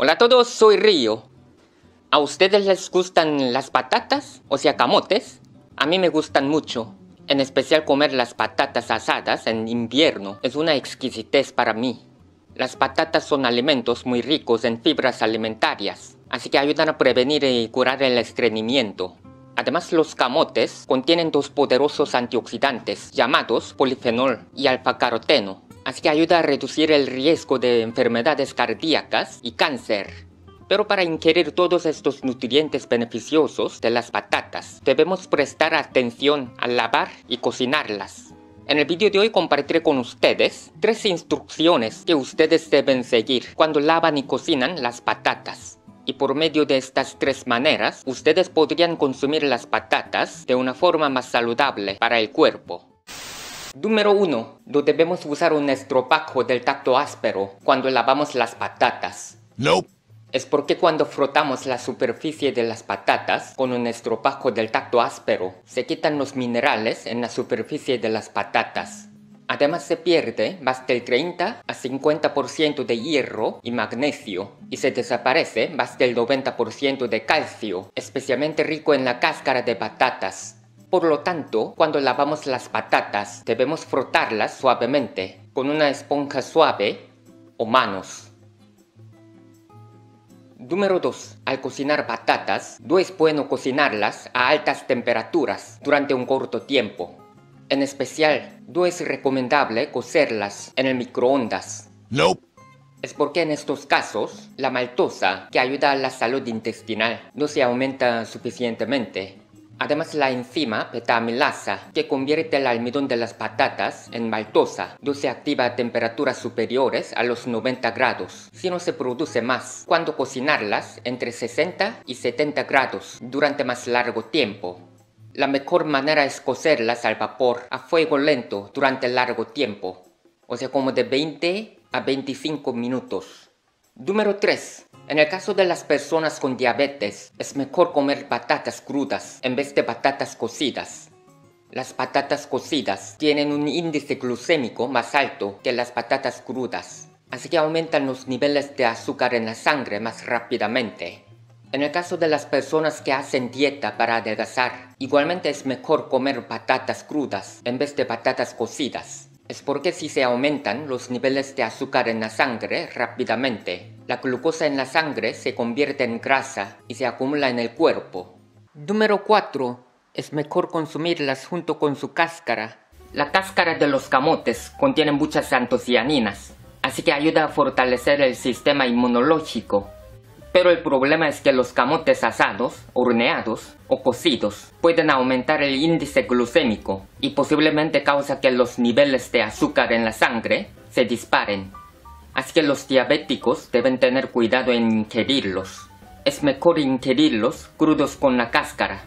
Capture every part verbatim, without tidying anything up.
Hola a todos, soy Río. ¿A ustedes les gustan las patatas? O sea, camotes. A mí me gustan mucho. En especial comer las patatas asadas en invierno es una exquisitez para mí. Las patatas son alimentos muy ricos en fibras alimentarias, así que ayudan a prevenir y curar el estreñimiento. Además, los camotes contienen dos poderosos antioxidantes llamados polifenol y alfa-caroteno, así que ayuda a reducir el riesgo de enfermedades cardíacas y cáncer. Pero para ingerir todos estos nutrientes beneficiosos de las patatas, debemos prestar atención al lavar y cocinarlas. En el vídeo de hoy compartiré con ustedes tres instrucciones que ustedes deben seguir cuando lavan y cocinan las patatas. Y por medio de estas tres maneras, ustedes podrían consumir las patatas de una forma más saludable para el cuerpo. Número uno. No debemos usar un estropajo del tacto áspero cuando lavamos las patatas. Nope. Es porque cuando frotamos la superficie de las patatas con un estropajo del tacto áspero, se quitan los minerales en la superficie de las patatas. Además se pierde más del treinta a cincuenta por ciento de hierro y magnesio, y se desaparece más del noventa por ciento de calcio, especialmente rico en la cáscara de patatas. Por lo tanto, cuando lavamos las patatas, debemos frotarlas suavemente, con una esponja suave o manos. Número dos. Al cocinar patatas, no es bueno cocinarlas a altas temperaturas durante un corto tiempo. En especial, no es recomendable cocerlas en el microondas. Nope. Es porque en estos casos, la maltosa, que ayuda a la salud intestinal, no se aumenta suficientemente. Además, la enzima beta-amilasa, que convierte el almidón de las patatas en maltosa, no se activa a temperaturas superiores a los noventa grados, sino se produce más cuando cocinarlas entre sesenta y setenta grados durante más largo tiempo. La mejor manera es cocerlas al vapor a fuego lento durante largo tiempo, o sea como de veinte a veinticinco minutos. Número tres. En el caso de las personas con diabetes, es mejor comer patatas crudas en vez de patatas cocidas. Las patatas cocidas tienen un índice glucémico más alto que las patatas crudas, así que aumentan los niveles de azúcar en la sangre más rápidamente. En el caso de las personas que hacen dieta para adelgazar, igualmente es mejor comer patatas crudas en vez de patatas cocidas. Es porque si se aumentan los niveles de azúcar en la sangre rápidamente, la glucosa en la sangre se convierte en grasa y se acumula en el cuerpo. Número cuatro. Es mejor consumirlas junto con su cáscara. La cáscara de los camotes contiene muchas antocianinas, así que ayuda a fortalecer el sistema inmunológico. Pero el problema es que los camotes asados, horneados o cocidos pueden aumentar el índice glucémico y posiblemente causa que los niveles de azúcar en la sangre se disparen. Así que los diabéticos deben tener cuidado en ingerirlos. Es mejor ingerirlos crudos con la cáscara.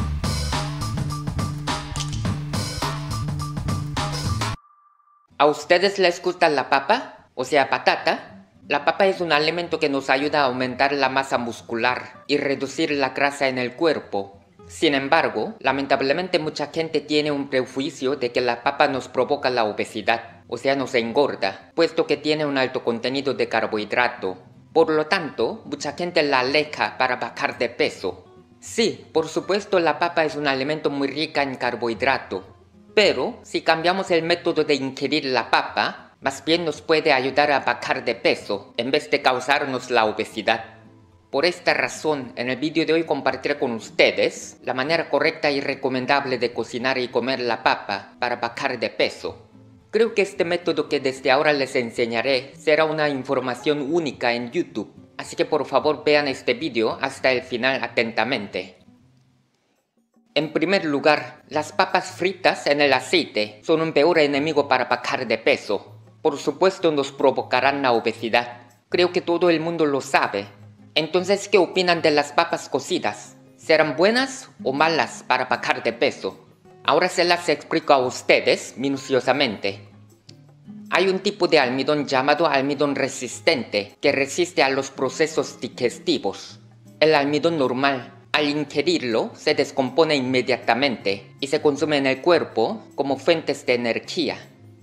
¿A ustedes les gusta la papa? O sea, patata. La papa es un alimento que nos ayuda a aumentar la masa muscular y reducir la grasa en el cuerpo. Sin embargo, lamentablemente mucha gente tiene un prejuicio de que la papa nos provoca la obesidad, o sea nos engorda, puesto que tiene un alto contenido de carbohidrato. Por lo tanto, mucha gente la aleja para bajar de peso. Sí, por supuesto la papa es un alimento muy rica en carbohidrato, pero si cambiamos el método de ingerir la papa, más bien nos puede ayudar a bajar de peso en vez de causarnos la obesidad. Por esta razón, en el vídeo de hoy compartiré con ustedes la manera correcta y recomendable de cocinar y comer la papa para bajar de peso. Creo que este método que desde ahora les enseñaré será una información única en YouTube, así que por favor vean este vídeo hasta el final atentamente. En primer lugar, las papas fritas en el aceite son un peor enemigo para bajar de peso. Por supuesto nos provocarán la obesidad. Creo que todo el mundo lo sabe. Entonces, ¿qué opinan de las papas cocidas? ¿Serán buenas o malas para bajar de peso? Ahora se las explico a ustedes minuciosamente. Hay un tipo de almidón llamado almidón resistente que resiste a los procesos digestivos. El almidón normal, al ingerirlo, se descompone inmediatamente y se consume en el cuerpo como fuentes de energía.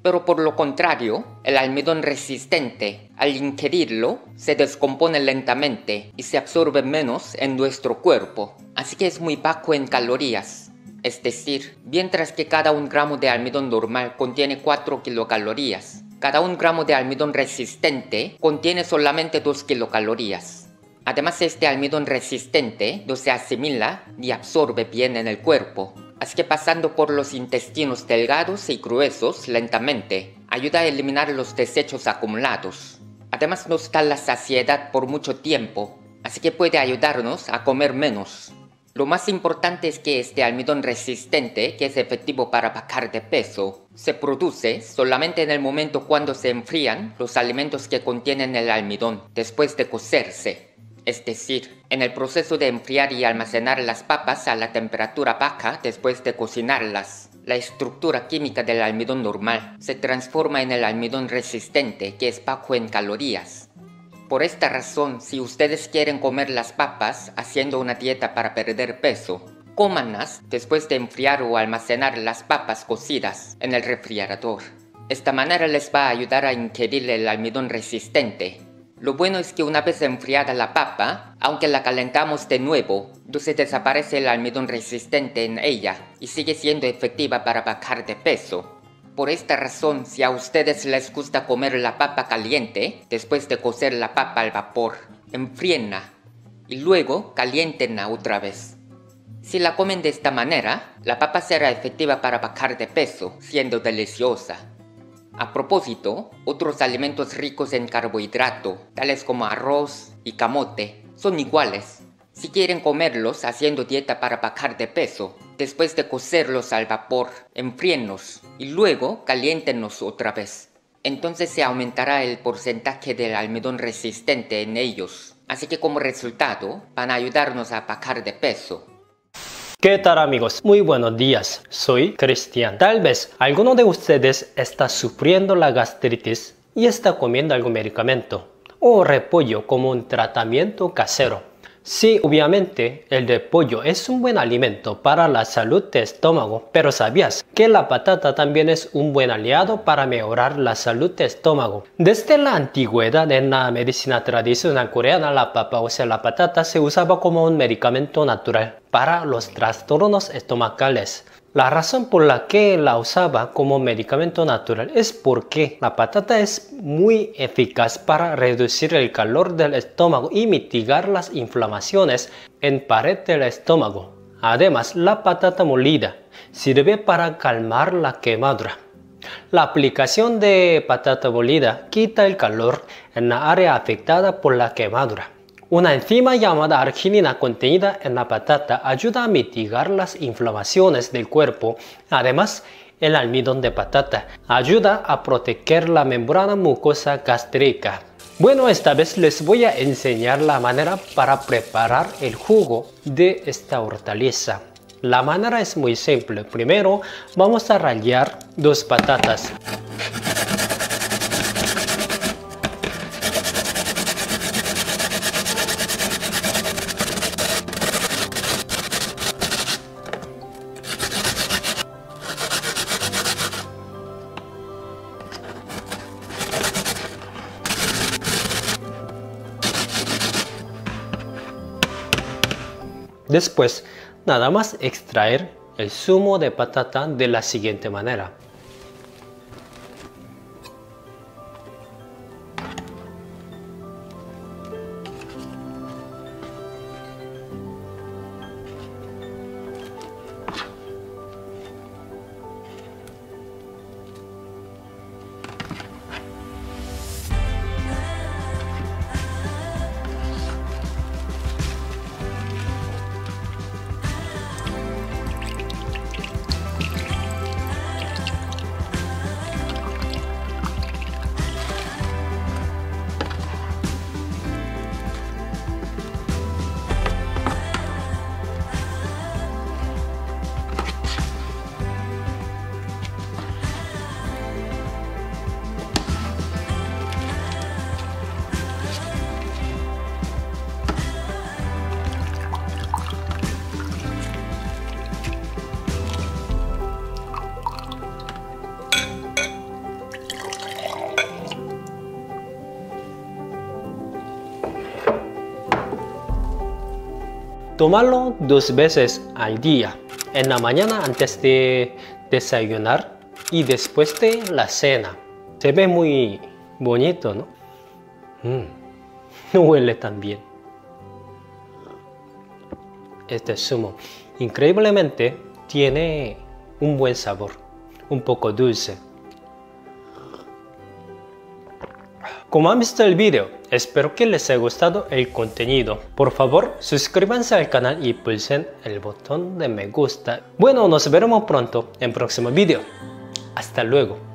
Pero por lo contrario, el almidón resistente, al ingerirlo, se descompone lentamente y se absorbe menos en nuestro cuerpo, así que es muy bajo en calorías. Es decir, mientras que cada un gramo de almidón normal contiene cuatro kilocalorías, cada un gramo de almidón resistente contiene solamente dos kilocalorías. Además, este almidón resistente no se asimila ni absorbe bien en el cuerpo, así que pasando por los intestinos delgados y gruesos lentamente, ayuda a eliminar los desechos acumulados. Además, nos da la saciedad por mucho tiempo, así que puede ayudarnos a comer menos. Lo más importante es que este almidón resistente, que es efectivo para bajar de peso, se produce solamente en el momento cuando se enfrían los alimentos que contienen el almidón después de cocerse. Es decir, en el proceso de enfriar y almacenar las papas a la temperatura baja después de cocinarlas, la estructura química del almidón normal se transforma en el almidón resistente, que es bajo en calorías. Por esta razón, si ustedes quieren comer las papas haciendo una dieta para perder peso, cómanlas después de enfriar o almacenar las papas cocidas en el refrigerador. Esta manera les va a ayudar a ingerir el almidón resistente. Lo bueno es que una vez enfriada la papa, aunque la calentamos de nuevo, no se desaparece el almidón resistente en ella y sigue siendo efectiva para bajar de peso. Por esta razón, si a ustedes les gusta comer la papa caliente, después de cocer la papa al vapor, enfríenla y luego caliéntenla otra vez. Si la comen de esta manera, la papa será efectiva para bajar de peso, siendo deliciosa. A propósito, otros alimentos ricos en carbohidrato, tales como arroz y camote, son iguales. Si quieren comerlos haciendo dieta para bajar de peso, después de cocerlos al vapor, enfríenlos y luego caliéntenlos otra vez. Entonces se aumentará el porcentaje del almidón resistente en ellos, así que como resultado van a ayudarnos a bajar de peso. ¿Qué tal amigos? Muy buenos días, soy Cristian. Tal vez alguno de ustedes está sufriendo la gastritis y está comiendo algún medicamento o repollo como un tratamiento casero. Sí, obviamente el repollo es un buen alimento para la salud del estómago, pero ¿sabías que la patata también es un buen aliado para mejorar la salud del estómago? Desde la antigüedad en la medicina tradicional coreana, la papa, o sea la patata, se usaba como un medicamento natural para los trastornos estomacales. La razón por la que la usaba como medicamento natural es porque la patata es muy eficaz para reducir el calor del estómago y mitigar las inflamaciones en pared del estómago. Además, la patata molida sirve para calmar la quemadura. La aplicación de patata molida quita el calor en la área afectada por la quemadura. Una enzima llamada arginina contenida en la patata ayuda a mitigar las inflamaciones del cuerpo. Además, el almidón de patata ayuda a proteger la membrana mucosa gástrica. Bueno, esta vez les voy a enseñar la manera para preparar el jugo de esta hortaliza. La manera es muy simple. Primero vamos a rallar dos patatas. Después, nada más extraer el zumo de patata de la siguiente manera. Tomarlo dos veces al día, en la mañana antes de desayunar y después de la cena. Se ve muy bonito, ¿no? Mm, no huele tan bien. Este zumo, increíblemente, tiene un buen sabor, un poco dulce. Como han visto el video, espero que les haya gustado el contenido. Por favor, suscríbanse al canal y pulsen el botón de me gusta. Bueno, nos veremos pronto en el próximo video. Hasta luego.